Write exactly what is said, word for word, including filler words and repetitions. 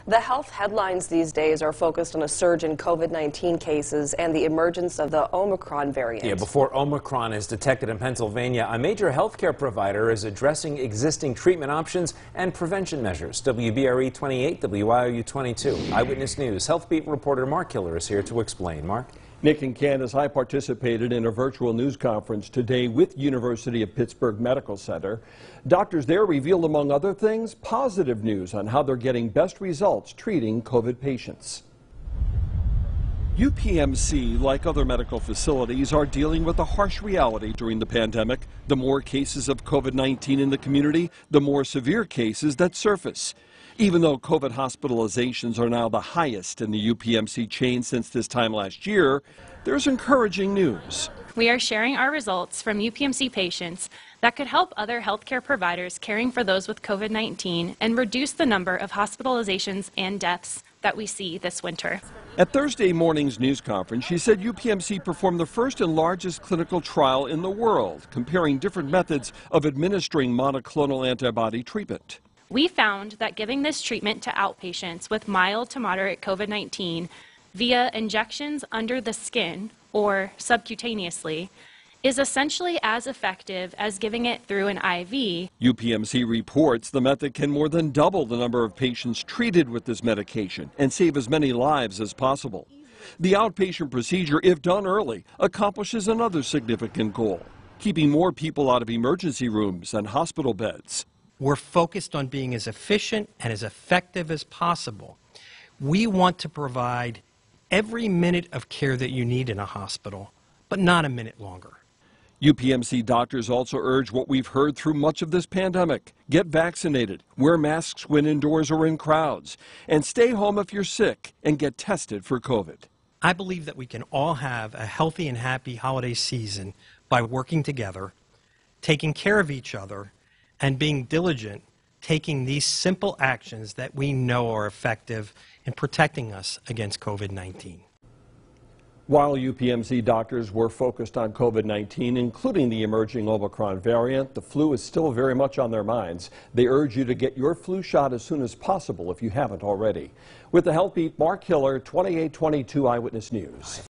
The health headlines these days are focused on a surge in COVID nineteen cases and the emergence of the Omicron variant. Yeah, before Omicron is detected in Pennsylvania, a major healthcare provider is addressing existing treatment options and prevention measures. W B R E twenty-eight, W I O U twenty-two. Eyewitness News Health Beat reporter Mark Hiller is here to explain. Mark? Nick and Candace, I participated in a virtual news conference today with University of Pittsburgh Medical Center. Doctors there revealed, among other things, positive news on how they're getting best results treating COVID patients. U P M C, like other medical facilities, are dealing with a harsh reality during the pandemic. The more cases of COVID nineteen in the community, the more severe cases that surface. Even though COVID hospitalizations are now the highest in the U P M C chain since this time last year, there's encouraging news. We are sharing our results from U P M C patients that could help other healthcare providers caring for those with COVID nineteen and reduce the number of hospitalizations and deaths that we see this winter. At Thursday morning's news conference, she said U P M C performed the first and largest clinical trial in the world, comparing different methods of administering monoclonal antibody treatment. We found that giving this treatment to outpatients with mild to moderate COVID nineteen via injections under the skin or subcutaneously is essentially as effective as giving it through an I V. U P M C reports the method can more than double the number of patients treated with this medication and save as many lives as possible. The outpatient procedure, if done early, accomplishes another significant goal: keeping more people out of emergency rooms and hospital beds. We're focused on being as efficient and as effective as possible. We want to provide every minute of care that you need in a hospital, but not a minute longer. U P M C doctors also urge what we've heard through much of this pandemic: get vaccinated, wear masks when indoors or in crowds, and stay home if you're sick and get tested for COVID. I believe that we can all have a healthy and happy holiday season by working together, taking care of each other, and being diligent, taking these simple actions that we know are effective in protecting us against COVID nineteen. While U P M C doctors were focused on COVID nineteen, including the emerging Omicron variant, the flu is still very much on their minds. They urge you to get your flu shot as soon as possible if you haven't already. With the Health Beat, Mark Hiller, twenty-eight twenty-two Eyewitness News.